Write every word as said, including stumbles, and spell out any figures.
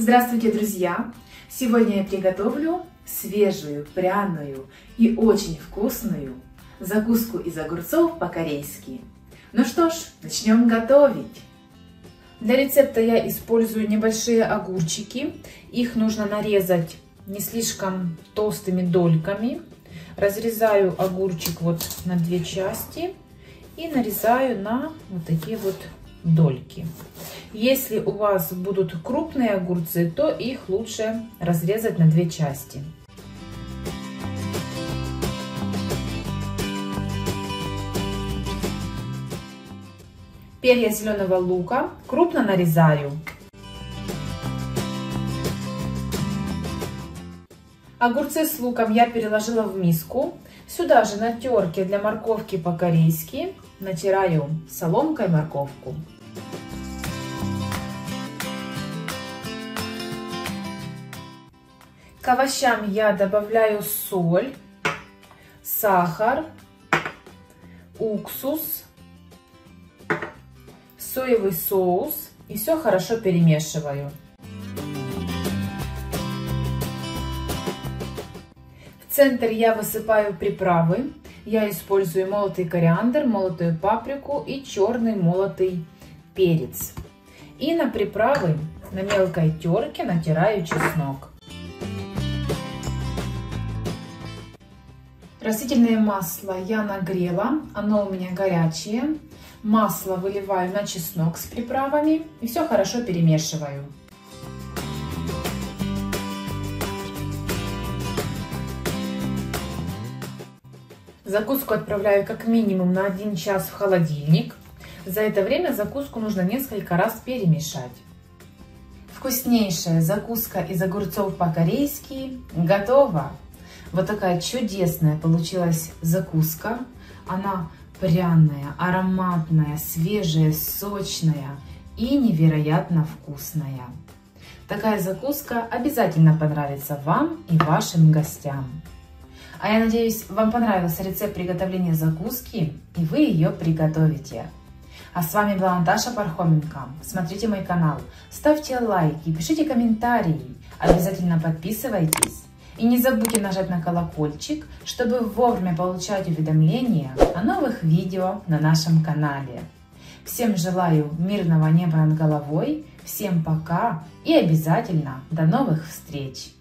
Здравствуйте, друзья! Сегодня я приготовлю свежую, пряную и очень вкусную закуску из огурцов по-корейски. Ну что ж, начнем готовить! Для рецепта я использую небольшие огурчики. Их нужно нарезать не слишком толстыми дольками. Разрезаю огурчик вот на две части и нарезаю на вот такие вот дольки. Если у вас будут крупные огурцы, то их лучше разрезать на две части. Перья зеленого лука крупно нарезаю. Огурцы с луком я переложила в миску. Сюда же на терке для морковки по-корейски натираю соломкой морковку. К овощам я добавляю соль, сахар, уксус, соевый соус и все хорошо перемешиваю. В центр я высыпаю приправы. Я использую молотый кориандр, молотую паприку и черный молотый перец. И на приправы на мелкой терке натираю чеснок. Растительное масло я нагрела, оно у меня горячее. Масло выливаю на чеснок с приправами и все хорошо перемешиваю. Закуску отправляю как минимум на один час в холодильник. За это время закуску нужно несколько раз перемешать. Вкуснейшая закуска из огурцов по-корейски готова! Вот такая чудесная получилась закуска. Она пряная, ароматная, свежая, сочная и невероятно вкусная. Такая закуска обязательно понравится вам и вашим гостям. А я надеюсь, вам понравился рецепт приготовления закуски, и вы ее приготовите. А с вами была Наташа Пархоменко. Смотрите мой канал, ставьте лайки, пишите комментарии, обязательно подписывайтесь. И не забудьте нажать на колокольчик, чтобы вовремя получать уведомления о новых видео на нашем канале. Всем желаю мирного неба над головой, всем пока и обязательно до новых встреч!